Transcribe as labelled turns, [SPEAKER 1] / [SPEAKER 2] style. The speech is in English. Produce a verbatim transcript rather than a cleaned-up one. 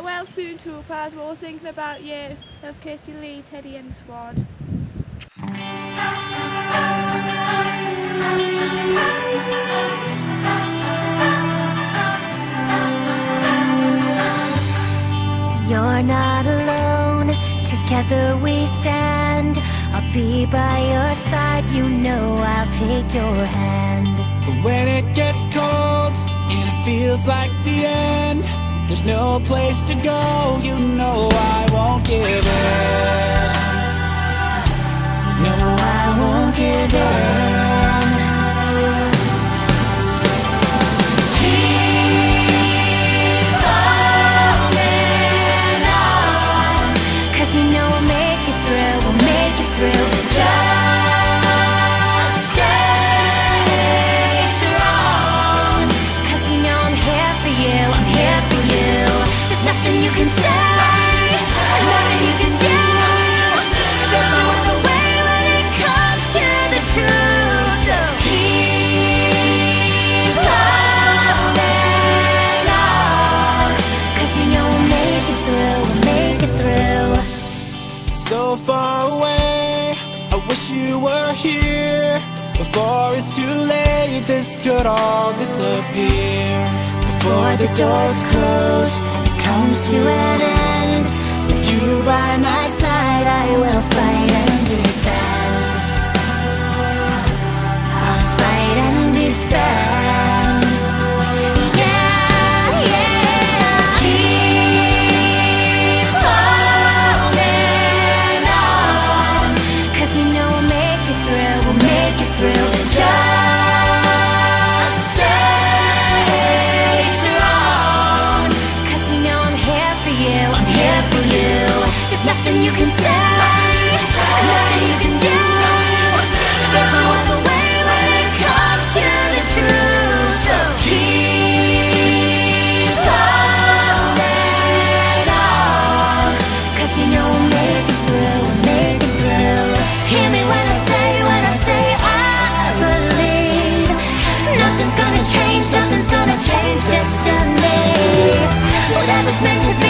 [SPEAKER 1] well soon, Topaz. We're all thinking about you. Love, Kirsty, Lee, Teddy and the squad.
[SPEAKER 2] You're not alone, together we stand. I'll be by your side, you know I'll take your hand.
[SPEAKER 3] When it gets cold and it feels like the end, there's no place to go, you know I won't give in. You know I won't give in.
[SPEAKER 2] You can say, nothing you can do. There's no other way when it comes to the truth. So keep holding on, 'cause you know we'll make it through, we'll make it through.
[SPEAKER 3] So far away, I wish you were here. Before it's too late, this could all disappear. Before the doors close comes to an end, with you by my side I will fight and defend. I'll fight and defend. Yeah, yeah. Keep holding on, 'cause you know we'll make it through, we'll make it through. Just stay strong, 'cause you know I'm here for you, I'm here for you. There's nothing you can say, nothing you can do. There's no other way when it comes to the truth. So keep holding on, 'cause you know we'll make it through, we'll make it through. Hear me when I say, when I say I believe nothing's gonna change, nothing's gonna change destiny. Whatever's meant to be